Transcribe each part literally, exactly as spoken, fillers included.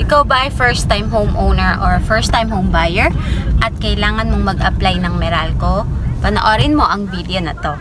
Ikaw ba ay first time homeowner or first time home buyer at kailangan mong mag-apply ng Meralco? Panoorin mo ang video na to.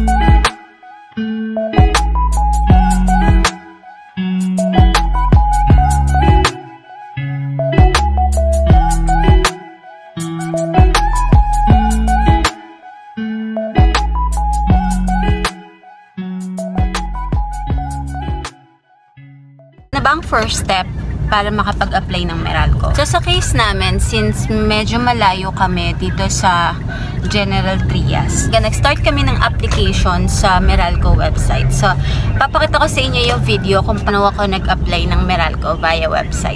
Ano ba ang first step para makapag-apply ng Meralco? So sa case namin, since medyo malayo kami dito sa General Trias, nag-start kami ng application sa Meralco website. So papakita ko sa inyo yung video kung paano ako nag-apply ng Meralco via website.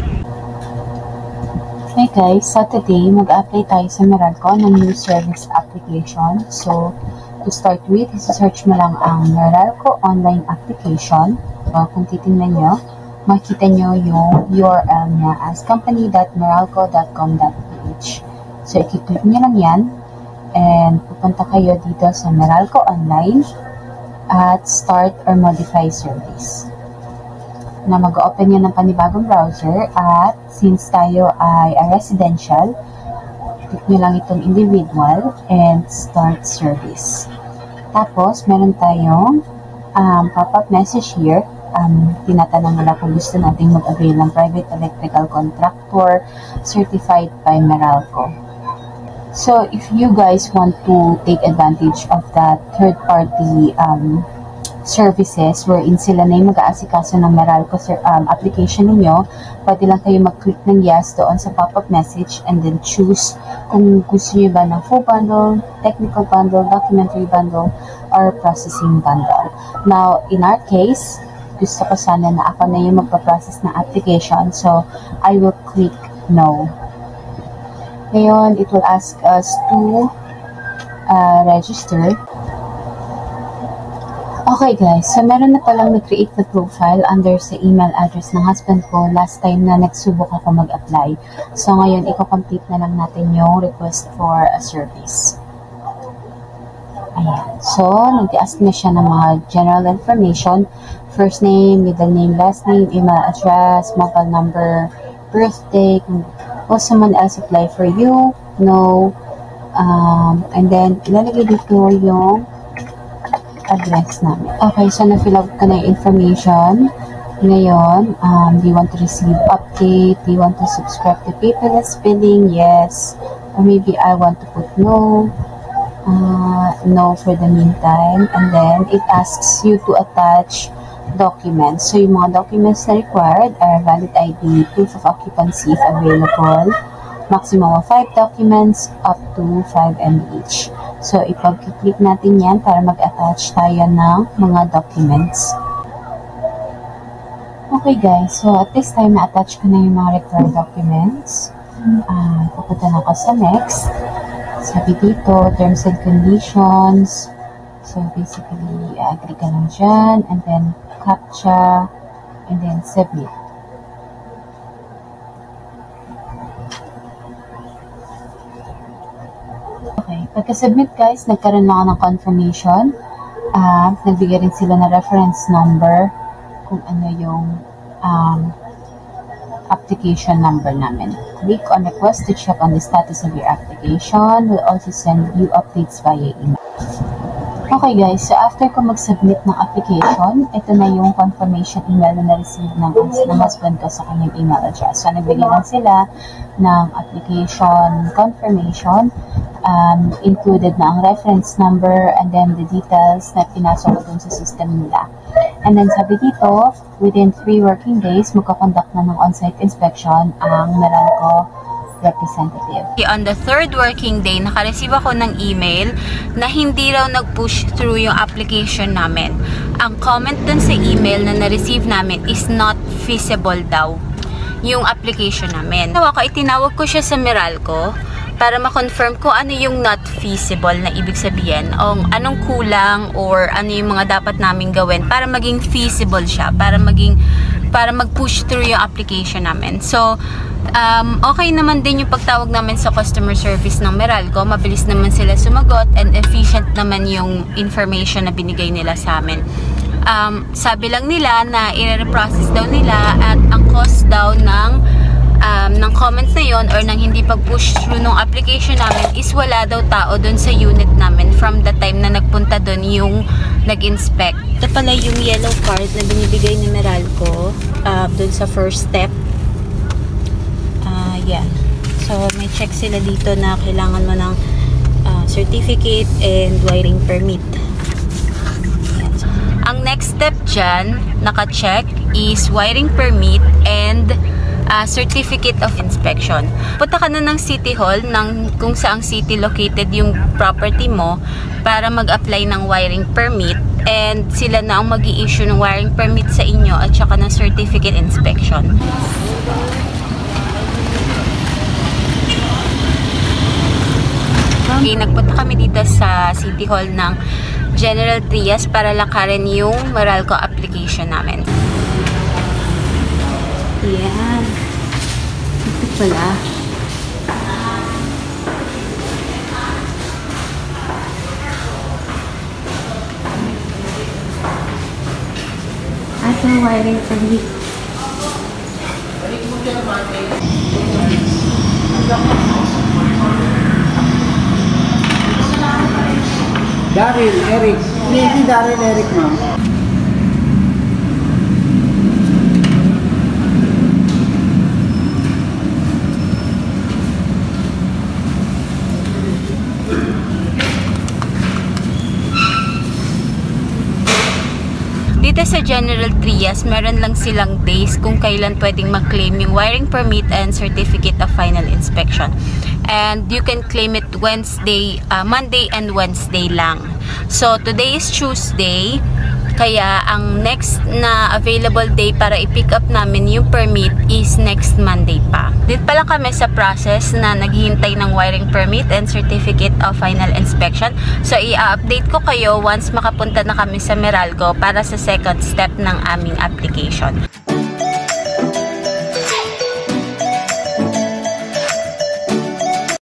Hi guys, so today mag-apply tayo sa Meralco ng new service application. So to start with, isa-search mo lang ang Meralco online application. So kung titingnan nyo, makikita nyo yung U R L niya as company dot meralco dot com dot p h. So, i-click nyo lang yan and pupunta kayo dito sa Meralco Online at Start or Modify Service. Na mag-open yan ng panibagong browser at since tayo ay a residential, click nyo lang itong individual and Start Service. Tapos, meron tayong um, pop-up message here. Um, tinatanong nila kung gusto nating mag-avail ng private electrical contractor certified by Meralco. So, if you guys want to take advantage of that third-party um, services wherein sila na yung mag-aasikaso ng Meralco um, application ninyo, pwede lang kayo mag-click ng yes doon sa pop-up message and then choose kung gusto nyo ba ng full bundle, technical bundle, documentary bundle, or processing bundle. Now, in our case, gusto ko sana na ako na yung magpa-process ng application. So, I will click no. Ngayon, it will ask us to uh, register. Okay guys, so meron na palang nag-create na profile under sa email address ng husband ko last time na nagsubok ako mag-apply. So, ngayon, i-complete na lang natin yung request for a service. Ayan. So, nag-ask na siya ng mga general information. First name, middle name, last name, email address, mobile number, birthday, will someone else apply for you? No. Um, and then, ilalagay dito yung address namin. Okay, so na-fill out ka na yung information. Ngayon, um, do you want to receive update? Do you want to subscribe to paperless billing? Yes. Or maybe I want to put no. Uh, no for the meantime. And then, it asks you to attach documents. So, yung mga documents na required are valid I D, proof of occupancy if available, maximum of five documents, up to five megabytes each. So, ipag-click natin yan para mag-attach tayo ng mga documents. Okay guys, so at this time, na-attach ko na yung mga required documents. Uh, pupunta na ako sa next. Sabi dito, terms and conditions. So, basically, agree ka lang dyan. And then, captcha. And then, submit. Okay. Pagka-submit, guys, nagkaroon lang ako ng confirmation. Uh, nagbigay rin sila na reference number kung ano yung um, application number namin. Click on request to check on the status of your application. We'll also send you updates via email. Okay guys, so after ko mag-submit ng application, ito na yung confirmation email na na-receive ng, ng husband ko sa kanyang email address. So nagbigay lang sila ng application confirmation, um, included na ang reference number and then the details na pinasok ko dun sa system nila. And then sabi dito, within three working days, magkakonduct na ng on-site inspection ang Meralco representative. On the third working day, naka-receive ako ng email na hindi raw nag-push through yung application namin. Ang comment dun sa email na na-receive namin is not feasible daw yung application namin. So ako, itinawag ko siya sa Meralco para ma-confirm ko ano yung not feasible na ibig sabihin, o anong kulang or ano yung mga dapat namin gawin para maging feasible siya, para maging para mag-push through yung application namin. So, um, okay naman din yung pagtawag namin sa customer service ng Meralco. Mabilis naman sila sumagot and efficient naman yung information na binigay nila sa amin. Um, sabi lang nila na i-reprocess daw nila at ang cost daw ng comments na yon or nang hindi pag-push through nung application namin is wala daw tao dun sa unit namin from the time na nagpunta dun yung nag-inspect. Ito pala yung yellow card na binibigay ni Meralco uh, dun sa first step. Uh, yeah. So, may check sila dito na kailangan mo ng uh, certificate and wiring permit. Yan. Ang next step dyan, naka-check, is wiring permit and Uh, certificate of inspection. Punta ka na ng City Hall ng kung saang city located yung property mo para mag-apply ng wiring permit, and sila na ang mag-i-issue ng wiring permit sa inyo at saka ng certificate inspection. Okay, nagpunta kami dito sa City Hall ng General Trias para lakarin yung Meralco application namin. Yan. Ito pala. At yung wiring permit. Daryl, Eric. Hindi, Daryl, Eric, ma'am. Dito sa General Trias, meron lang silang days kung kailan pwedeng mag-claim yung wiring permit and certificate of final inspection. And you can claim it Wednesday, uh, Monday and Wednesday lang. So, today is Tuesday. Kaya, ang next na available day para i-pick up namin yung permit is next Monday pa. Dito pa lang kami sa process na naghihintay ng wiring permit and certificate of final inspection. So, i-update ko kayo once makapunta na kami sa Meralco para sa second step ng aming application.